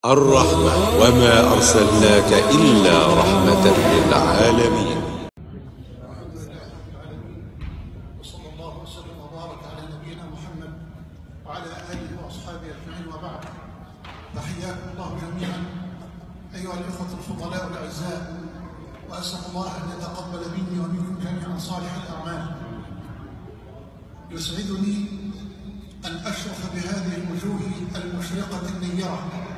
الرحمة وما أرسلناك إلا رحمة للعالمين. وصلى الله وسلم وبارك على نبينا محمد وعلى آله وأصحابه أجمعين، وبعد. فحياكم الله جميعا أيها الإخوة الفضلاء الأعزاء، وأسأل الله أن يتقبل مني ومنكم جميعا صالح الأعمال. يسعدني أن أشرف بهذه الوجوه المشرقة النيرة،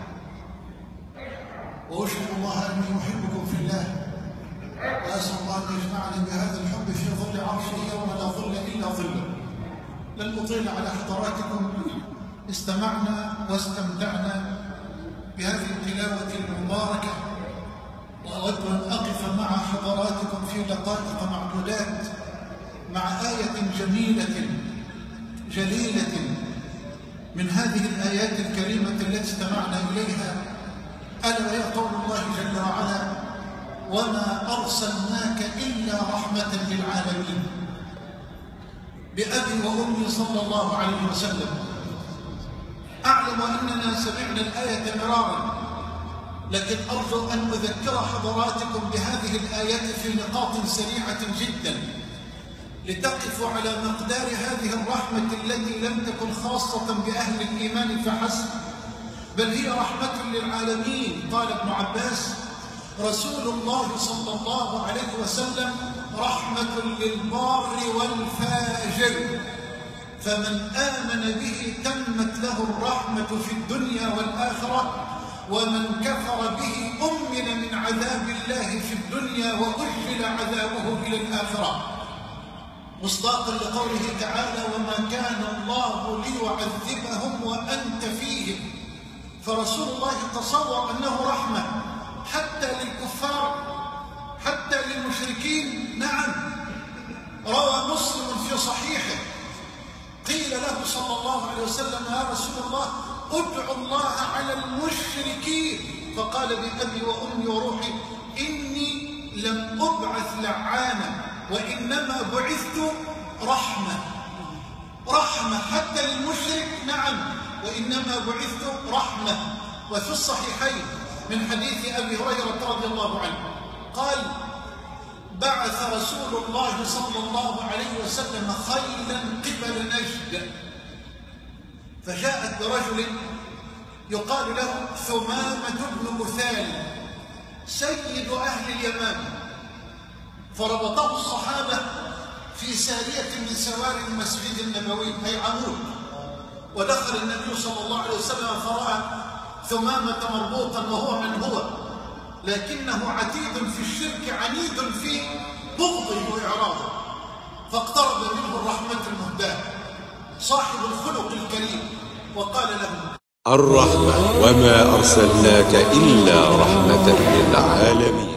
وأشهد الله أني أحبكم في الله، وأسأل الله أن يجمعني بهذا الحب في ظل عرشه يوم لا ظل إلا ظله. لن أطيل على حضراتكم، استمعنا واستمتعنا بهذه التلاوة المباركة، وأود أن أقف مع حضراتكم في دقائق معدودات مع آية جميلة جليلة من هذه الآيات الكريمة التي استمعنا إليها، ألا وهي قول الله جل وعلا: وما أرسلناك إلا رحمة للعالمين. بأبي وأمي صلى الله عليه وسلم. أعلم أننا سمعنا الآية مرارا، لكن أرجو أن أذكر حضراتكم بهذه الآيات في نقاط سريعة جدا لتقفوا على مقدار هذه الرحمة التي لم تكن خاصة بأهل الإيمان فحسب، بل هي رحمة للعالمين. قال ابن عباس: رسول الله صلى الله عليه وسلم رحمة للبار والفاجر، فمن آمن به تمت له الرحمة في الدنيا والآخرة، ومن كفر به أمن من عذاب الله في الدنيا وأجل عذابه إلى الآخرة، مصداقا لقوله تعالى: وما كان الله ليعذبهم وأنت فيهم. فرسول الله تصور أنه رحمة حتى للكفار، حتى للمشركين. نعم، روى مسلم في صحيحه قيل له صلى الله عليه وسلم: يا رسول الله ادعو الله على المشركين، فقال: بأبي وأمي وروحي إني لم أبعث لعانا، وإنما بعثت رحمة. رحمة حتى للمشرك، نعم، وإنما بعثت رحمة. وفي الصحيحين من حديث أبي هريرة رضي الله عنه قال: بعث رسول الله صلى الله عليه وسلم خيلا قبل نجد، فجاءت برجل يقال له ثمامة بن مثال سيد أهل اليمن، فربطه الصحابة في سارية من سواري المسجد النبوي، أي عمود، ودخل النبي صلى الله عليه وسلم فرأى ثمامة مربوطا، وهو من هو، لكنه عتيد في الشرك عنيد في بغضه وإعراضه، فاقترب منه الرحمة المهداة صاحب الخلق الكريم، وقال له: الرحمة وما أرسلناك إلا رحمة للعالمين.